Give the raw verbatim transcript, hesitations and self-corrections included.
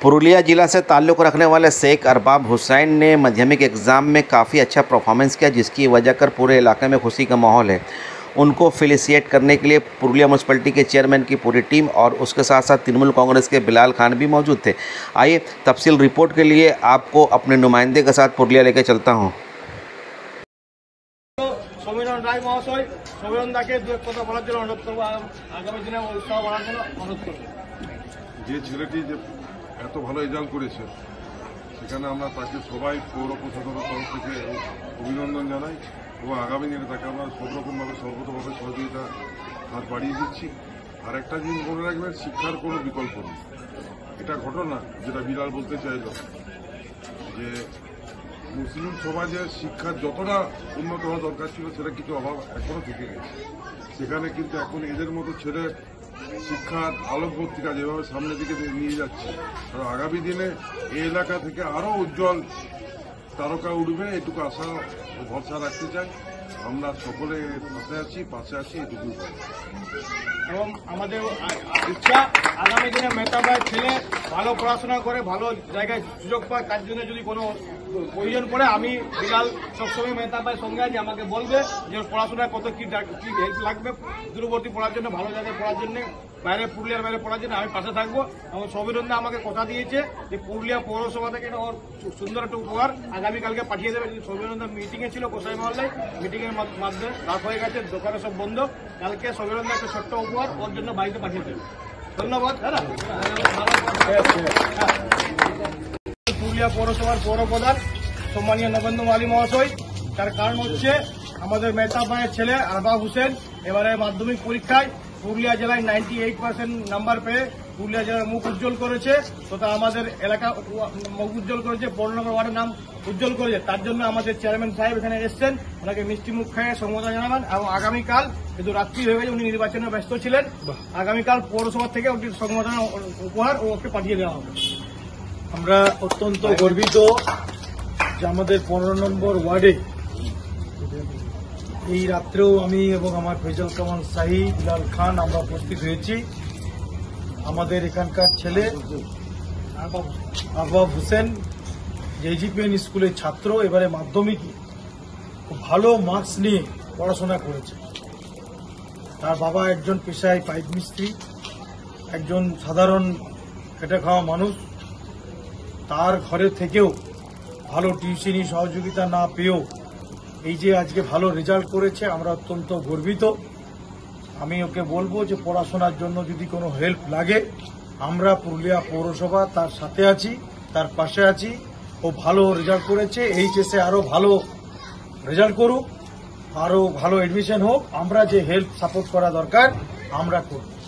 पुरुलिया जिला से ताल्लुक़ रखने वाले शेख अरबाब हुसैन ने माध्यमिक एग्ज़ाम में काफ़ी अच्छा परफॉर्मेंस किया, जिसकी वजह कर पूरे इलाके में खुशी का माहौल है। उनको फेलिसिएट करने के लिए पुरुलिया म्यूनसिपलिटी के चेयरमैन की पूरी टीम और उसके साथ साथ तृणमूल कांग्रेस के बिलाल खान भी मौजूद थे। आइए तफसील रिपोर्ट के लिए आपको अपने नुमाइंदे के साथ पुरुलिया लेकर चलता हूँ। সমীরণ রায় মহাশয় সমীরণ দাকে দু এক কথা বলার জন্য অনুরোধ করবো, আগামী দিনে উৎসাহ বাড়ার জন্য অনুরোধ করবো। যে ছেলেটি যে এত ভালো রেজাল্ট করেছে সেখানে আমরা তাকে সবাই পৌর প্রশাসনের তরফ থেকে অভিনন্দন জানাই এবং আগামী দিনে তাকে আমরা সব রকমভাবে সর্বতভাবে সহযোগিতা হাত বাড়িয়ে দিচ্ছি। আর একটা জিনিস মনে রাখবেন, শিক্ষার কোনো বিকল্প নেই। এটা ঘটনা যেটা বিড়াল বলতে চাইল যে মুসলিম সমাজে শিক্ষার যতটা উন্নত হওয়া দরকার ছিল সেটা কিছু অভাব এখনো থেকে গেছে। সেখানে কিন্তু এখন এদের মতো ছেলে শিক্ষার আলোকবর্তিকা যেভাবে সামনের দিকে নিয়ে যাচ্ছে, আর আগামী দিনে এই এলাকা থেকে আরও উজ্জ্বল তারকা উঠবে, এটুকু আশা ও ভরসা রাখতে চাই। আমরা সকলে পাশে আছি পাশে আছি এটুকুই। এবং আমাদের ইচ্ছা আগামী দিনে মেহতাবাই ছেলে ভালো পড়াশোনা করে ভালো জায়গায় সুযোগ পায়, তার জন্য যদি কোনো প্রয়োজন পড়ে আমি বিড়াল সবসময় মেহতাবাই সঙ্গে আছি, আমাকে বলবে যে পড়াশোনায় কত কি হেল্প লাগবে, দূরবর্তী পড়ার জন্য ভালো জায়গায় পড়ার জন্য বাইরে পুরুলিয়ার বাইরে পড়ার জন্য আমি পাশে থাকবো। এবং সমীরণদা আমাকে কথা দিয়েছে যে পুরুলিয়া পৌরসভা থেকে ওর সুন্দর একটা উপহার আগামীকালকে পাঠিয়ে দেবে। সমীরণদা মিটিংয়ে ছিল গোসাই মহল্লায়, মিটিংয়ের মাধ্যমে রাত হয়ে গেছে, দোকানে সব বন্ধ। কালকে সমীরণদা একটা ছোট্ট উপহার ওর জন্য বাড়িতে পাঠিয়ে দেবে। ধন্যবাদ। পুরুলিয়া পৌরসভার পৌর প্রধান সম্মানীয় নবেন্দু মালী মহাশয়, তার কারণ হচ্ছে আমাদের মেহতাবাইয়ের ছেলে আরবাব হোসেন এবারে মাধ্যমিক পরীক্ষায় পুরুলিয়া জেলায় নাইনটি এইট পার্সেন্ট নাম্বার পেয়ে পুরুলিয়া জেলার মুখ উজ্জ্বল করেছে। তথা আমাদের এলাকা মুখ উজ্জ্বল করেছে, পনেরো নম্বর ওয়ার্ডের নাম উজ্জ্বল করেছে। তার জন্য আমাদের চেয়ারম্যান সাহেব এখানে এসছেন, ওনাকে মিষ্টি মুখ খাইয়ে সম্বোধন জানাবেন। এবং আগামীকাল কিন্তু রাত্রি হয়ে গেছে, উনি নির্বাচনে ব্যস্ত ছিলেন, আগামীকাল পৌরসভা থেকে ওটি সম্বোধনা উপহার ওকে পাঠিয়ে দেওয়া হবে। আমরা অত্যন্ত গর্বিত যে আমাদের পনেরো নম্বর ওয়ার্ডে এই রাত্রেও আমি এবং আমার ফৈজল কামাল শাহী, বিলাল খান আমরা উপস্থিত হয়েছি। আমাদের এখানকার ছেলে আরবাব হোসেন যে এজিপিএন স্কুলের ছাত্র, এবারে মাধ্যমিকে খুব ভালো মার্কস নিয়ে পড়াশোনা করেছে। তার বাবা একজন পেশায় পাইপ মিস্ত্রি, একজন সাধারণ খেটে খাওয়া মানুষ। তার ঘরে থেকেও ভালো টিউশনি সহযোগিতা না পেয়েও এই যে আজকে ভালো রেজাল্ট করেছে, আমরা অত্যন্ত গর্বিত। আমি ওকে বলবো যে পড়াশোনার জন্য যদি কোনো হেল্প লাগে, আমরা পুরুলিয়া পৌরসভা তার সাথে আছি, তার পাশে আছি। ও ভালো রেজাল্ট করেছে, এইচএসে আরও ভালো রেজাল্ট করুক, আরও ভালো এডমিশন হোক। আমরা যে হেল্প সাপোর্ট করা দরকার আমরা করব।